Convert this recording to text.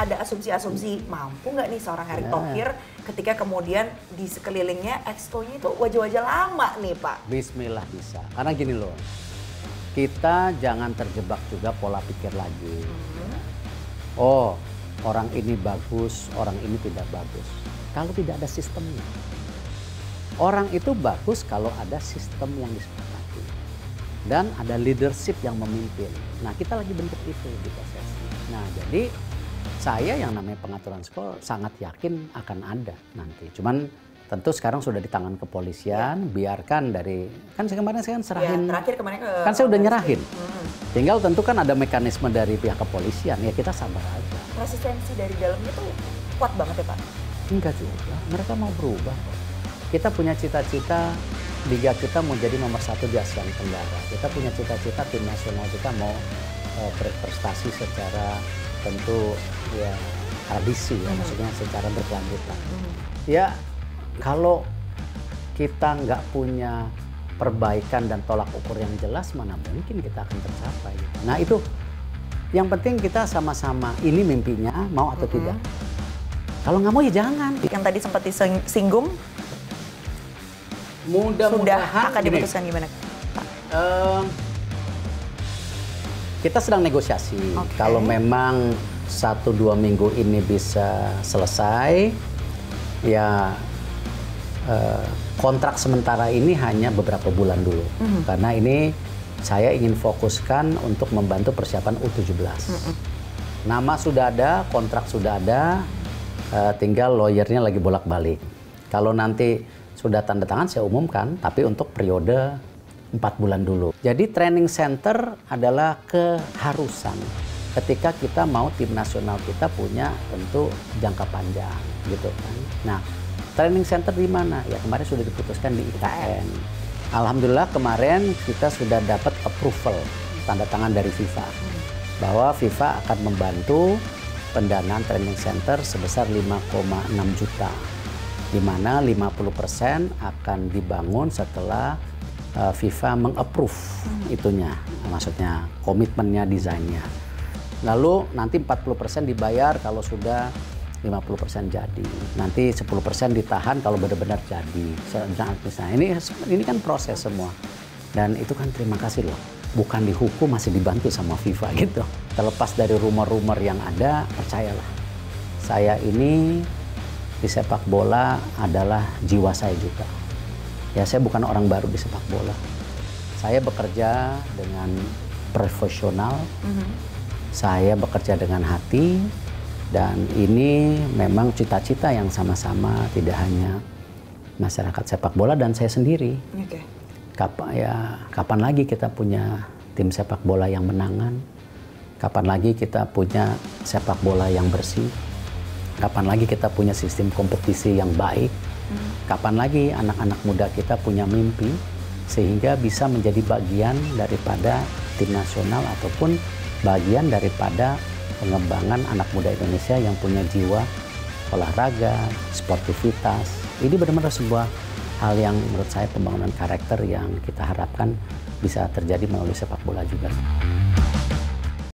ada asumsi-asumsi mampu nggak nih seorang Erick Thohir ketika kemudian di sekelilingnya exco-nya itu wajah-wajah lama nih Pak? Bismillah bisa. Karena gini loh, kita jangan terjebak juga pola pikir lagi. Oh, orang ini bagus, orang ini tidak bagus. Kalau tidak ada sistemnya. Orang itu bagus kalau ada sistem yang disepakati. Dan ada leadership yang memimpin. Nah, kita lagi bentuk itu di PSSI. Nah, jadi saya yang namanya pengaturan skor sangat yakin akan ada nanti. Cuman tentu sekarang sudah di tangan kepolisian, biarkan dari kan kemarin saya kan serahin. Ya, terakhir kemarin kan saya udah nyerahin. Tinggal tentu kan ada mekanisme dari pihak kepolisian. Ya kita sabar aja. Resistensi dari dalamnya tuh kuat banget ya Pak? Enggak juga. Mereka mau berubah. Kita punya cita-cita liga kita mau jadi nomor 1 di Asia Tenggara. Kita punya cita-cita tim nasional kita mau berprestasi secara tentu ya tradisi ya, maksudnya secara berkelanjutan. Ya kalau kita nggak punya perbaikan dan tolak ukur yang jelas, mana mungkin kita akan tercapai. Nah itu yang penting kita sama-sama ini mimpinya mau atau tidak. Kalau nggak mau ya jangan. Yang tadi sempat disinggung, sudah akan diputuskan gimana Pak? Kita sedang negosiasi. Kalau memang 1-2 minggu ini bisa selesai, ya kontrak sementara ini hanya beberapa bulan dulu. Karena ini saya ingin fokuskan untuk membantu persiapan U17. Nama sudah ada, kontrak sudah ada, tinggal lawyernya lagi bolak-balik. Kalau nanti sudah tanda tangan saya umumkan, tapi untuk periode 4 bulan dulu. Jadi training center adalah keharusan ketika kita mau tim nasional kita punya tentu jangka panjang gitu kan. Nah, training center di mana? Ya kemarin sudah diputuskan di IKN. Alhamdulillah kemarin kita sudah dapat approval tanda tangan dari FIFA bahwa FIFA akan membantu pendanaan training center sebesar 5,6 juta. Di mana 50% akan dibangun setelah FIFA meng-approve itunya, maksudnya komitmennya, desainnya. Lalu nanti 40% dibayar kalau sudah 50% jadi. Nanti 10% ditahan kalau benar-benar jadi. Misalnya ini kan proses semua. Dan itu kan terima kasih loh. Bukan dihukum, masih dibantu sama FIFA gitu. Terlepas dari rumor-rumor yang ada, percayalah. Saya ini di sepak bola adalah jiwa saya juga. Ya saya bukan orang baru di sepak bola. Saya bekerja dengan profesional, saya bekerja dengan hati, dan ini memang cita-cita yang sama-sama tidak hanya masyarakat sepak bola dan saya sendiri. Kapan lagi kita punya tim sepak bola yang menangan? Kapan lagi kita punya sepak bola yang bersih? Kapan lagi kita punya sistem kompetisi yang baik? Kapan lagi anak-anak muda kita punya mimpi sehingga bisa menjadi bagian daripada tim nasional ataupun bagian daripada pengembangan anak muda Indonesia yang punya jiwa olahraga, sportivitas. Ini benar-benar sebuah hal yang menurut saya pembangunan karakter yang kita harapkan bisa terjadi melalui sepak bola juga.